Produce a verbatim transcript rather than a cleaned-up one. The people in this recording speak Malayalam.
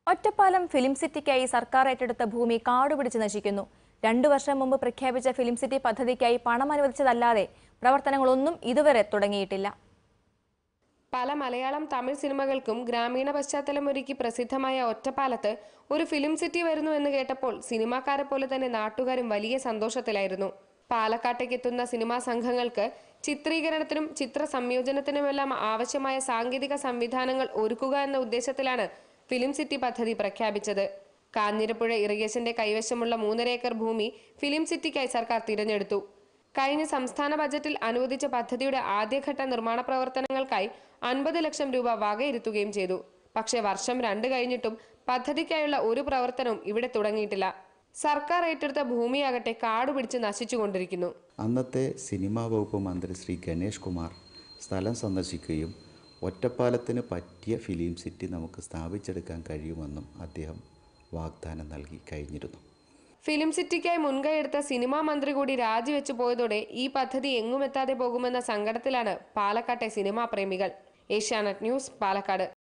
ഒറ്റപ്പാലം ഫിലിം സിറ്റിക്കായി സർക്കാർ ഏറ്റെടുത്ത ഭൂമി കാടുപിടിച്ച് നശിക്കുന്നു. രണ്ടു വർഷം മുമ്പ് പ്രഖ്യാപിച്ച ഫിലിം സിറ്റി പദ്ധതിക്കായി പണം അനുവദിച്ചതല്ലാതെ പ്രവർത്തനങ്ങളൊന്നും ഇതുവരെ തുടങ്ങിയിട്ടില്ല. പല മലയാളം തമിഴ് സിനിമകൾക്കും ഗ്രാമീണ പശ്ചാത്തലമൊരുക്കി പ്രസിദ്ധമായ ഒറ്റപ്പാലത്ത് ഒരു ഫിലിം സിറ്റി വരുന്നു എന്ന് കേട്ടപ്പോൾ സിനിമാക്കാരെ പോലെ തന്നെ നാട്ടുകാരും വലിയ സന്തോഷത്തിലായിരുന്നു. പാലക്കാട്ടേക്ക് എത്തുന്ന സിനിമാ സംഘങ്ങൾക്ക് ചിത്രീകരണത്തിനും ചിത്ര സംയോജനത്തിനുമെല്ലാം ആവശ്യമായ സാങ്കേതിക സംവിധാനങ്ങൾ ഒരുക്കുക എന്ന ഉദ്ദേശത്തിലാണ് ഫിലിം സിറ്റി പദ്ധതി പ്രഖ്യാപിച്ചത്. കാഞ്ഞിരപ്പുഴ ഇറിഗേഷന്റെ കൈവശമുള്ള മൂന്നര ഏക്കർ ഭൂമി ഫിലിം സിറ്റിക്കായി സർക്കാർ തിരഞ്ഞെടുത്തു. കഴിഞ്ഞ സംസ്ഥാന ബജറ്റിൽ അനുവദിച്ച പദ്ധതിയുടെ ആദ്യഘട്ട നിർമ്മാണ പ്രവർത്തനങ്ങൾക്കായി അൻപത് ലക്ഷം രൂപ വകയിരുത്തുകയും ചെയ്തു. പക്ഷേ വർഷം രണ്ട് കഴിഞ്ഞിട്ടും പദ്ധതിക്കായുള്ള ഒരു പ്രവർത്തനവും ഇവിടെ തുടങ്ങിയിട്ടില്ല. സർക്കാർ ഏറ്റെടുത്ത ഭൂമിയാകട്ടെ കാടുപിടിച്ച് നശിച്ചുകൊണ്ടിരിക്കുന്നു. അന്നത്തെ സിനിമാ വകുപ്പ് മന്ത്രി ശ്രീ ഗണേഷ് കുമാർ സ്ഥലം സന്ദർശിക്കുകയും ഒറ്റപ്പാലത്തിന് പറ്റിയ ഫിലിം സിറ്റി നമുക്ക് സ്ഥാപിച്ചെടുക്കാൻ കഴിയുമെന്നും അദ്ദേഹം വാഗ്ദാനം നൽകി കഴിഞ്ഞിരുന്നു. ഫിലിം സിറ്റിക്കായി മുൻകൈയെടുത്ത സിനിമാ മന്ത്രി കൂടി രാജിവെച്ചു പോയതോടെ ഈ പദ്ധതി എങ്ങുമെത്താതെ പോകുമെന്ന സങ്കടത്തിലാണ് പാലക്കാട്ടെ സിനിമാ പ്രേമികൾ. ഏഷ്യാനെറ്റ് ന്യൂസ്, പാലക്കാട്.